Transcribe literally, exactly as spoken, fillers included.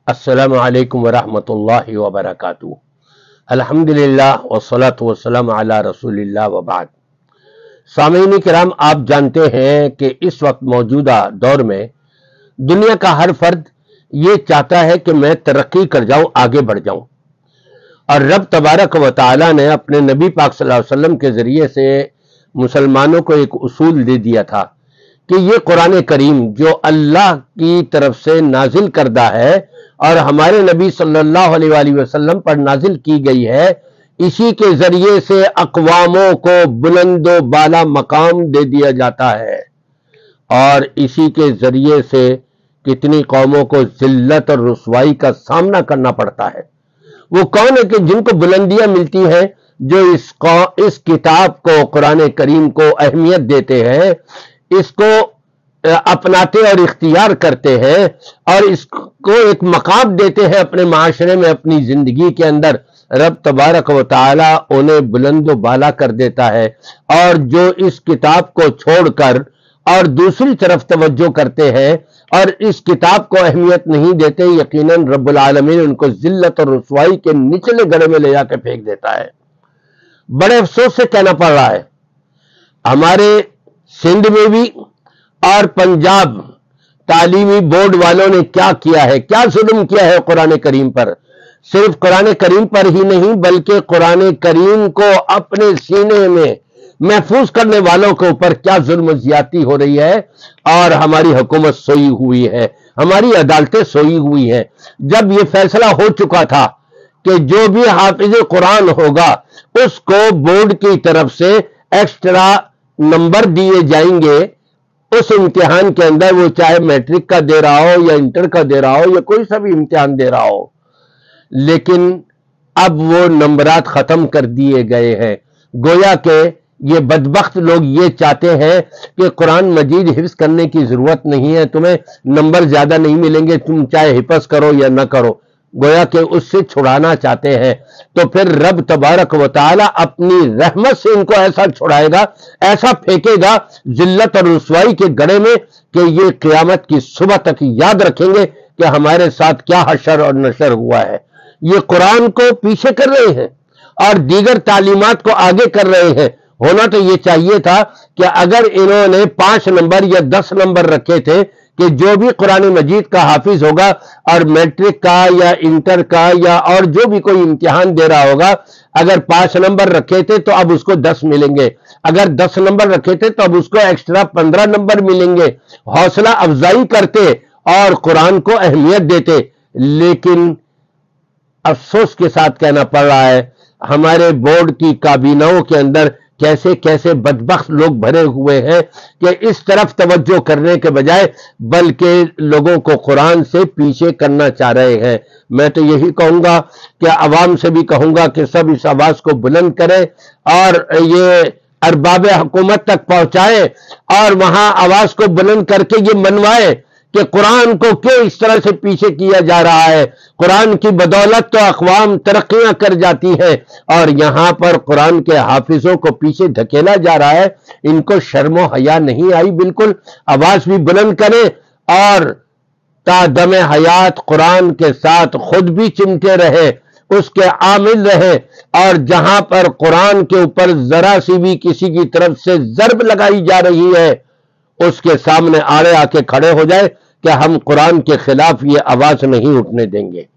अस्सलामु अलैकुम वरहमतुल्लाहि वबरकातुहू। अल्हम्दुलिल्लाह वस्सलातु वस्सलामु अला रसूलिल्लाह व बाद। सामीन किराम, आप जानते हैं कि इस वक्त मौजूदा दौर में दुनिया का हर फर्द ये चाहता है कि मैं तरक्की कर जाऊं, आगे बढ़ जाऊं। और रब तबारक व तआला ने अपने नबी पाक सल्लल्लाहु अलैहि वसल्लम के जरिए से मुसलमानों को एक उसूल दे दिया था कि ये कुरान करीम जो अल्लाह की तरफ से नाजिल करदा है और हमारे नबी सल्लल्लाहु अलैहि वसल्लम पर नाजिल की गई है, इसी के जरिए से अक़वामों को बुलंदो बाला मकाम दे दिया जाता है और इसी के जरिए से कितनी कौमों को जिल्लत और रुसवाई का सामना करना पड़ता है। वो कौन है कि जिनको बुलंदियां मिलती हैं, जो इस इस किताब को, कुरान करीम को अहमियत देते हैं, इसको अपनाते और इख्तियार करते हैं और इसको एक मकाम देते हैं अपने माशरे में, अपनी जिंदगी के अंदर। रब तबारक व तआला उन्हें बुलंदो बाला कर देता है। और जो इस किताब को छोड़कर और दूसरी तरफ तवज्जो करते हैं और इस किताब को अहमियत नहीं देते, यकीनन रब्बुल आलमीन उनको जिल्लत और रुसवाई के निचले गड्ढे में ले जाकर फेंक देता है। बड़े अफसोस से कहना पड़ रहा है, हमारे सिंध में भी और पंजाब तालीमी बोर्ड वालों ने क्या किया है, क्या जुल्म किया है कुरान करीम पर। सिर्फ कुरान करीम पर ही नहीं, बल्कि कुरान करीम को अपने सीने में महफूज करने वालों के ऊपर क्या जुल्म ज्यादती हो रही है। और हमारी हुकूमत सोई हुई है, हमारी अदालतें सोई हुई हैं। जब ये फैसला हो चुका था कि जो भी हाफिज कुरान होगा उसको बोर्ड की तरफ से एक्स्ट्रा नंबर दिए जाएंगे उस इम्तिहान के अंदर, वो चाहे मैट्रिक का दे रहा हो या इंटर का दे रहा हो या कोई सा भी इम्तिहान दे रहा हो। लेकिन अब वो नंबरात खत्म कर दिए गए हैं। गोया के ये बदबख्त लोग ये चाहते हैं कि कुरान मजीद हिफ्ज करने की जरूरत नहीं है, तुम्हें नंबर ज्यादा नहीं मिलेंगे, तुम चाहे हिफ्ज करो या ना करो। गोया के उससे छुड़ाना चाहते हैं। तो फिर रब तबारक व तआला अपनी रहमत से इनको ऐसा छुड़ाएगा, ऐसा फेंकेगा जिल्लत और रुसवाई के गड्ढे में कि ये क़यामत की सुबह तक याद रखेंगे कि हमारे साथ क्या हशर और नशर हुआ है। ये कुरान को पीछे कर रहे हैं और दीगर तालीमात को आगे कर रहे हैं। होना तो ये चाहिए था कि अगर इन्होंने पांच नंबर या दस नंबर रखे थे कि जो भी कुरान मजीद का हाफिज होगा और मैट्रिक का या इंटर का या और जो भी कोई इम्तिहान दे रहा होगा, अगर पांच नंबर रखे थे तो अब उसको दस मिलेंगे, अगर दस नंबर रखे थे तो अब उसको एक्स्ट्रा पंद्रह नंबर मिलेंगे। हौसला अफजाई करते और कुरान को अहमियत देते। लेकिन अफसोस के साथ कहना पड़ रहा है, हमारे बोर्ड की काबीनाओं के अंदर कैसे कैसे बदबख्त लोग भरे हुए हैं कि इस तरफ तवज्जो करने के बजाय बल्कि लोगों को कुरान से पीछे करना चाह रहे हैं। मैं तो यही कहूंगा कि अवाम से भी कहूंगा कि सब इस आवाज को बुलंद करें और ये अरबाब हुकूमत तक पहुंचाए और वहां आवाज को बुलंद करके ये मनवाए कि कुरान को क्यों इस तरह से पीछे किया जा रहा है। कुरान की बदौलत तो अक़वाम तरक्कियां कर जाती है और यहां पर कुरान के हाफिजों को पीछे धकेला जा रहा है। इनको शर्मो हया नहीं आई। बिल्कुल आवाज भी बुलंद करें और तादम हयात कुरान के साथ खुद भी चिमटे रहे, उसके आमिल रहे और जहां पर कुरान के ऊपर जरा सी भी किसी की तरफ से ज़र्ब लगाई जा रही है उसके सामने आड़े आके खड़े हो जाए कि हम कुरान के खिलाफ ये आवाज नहीं उठने देंगे।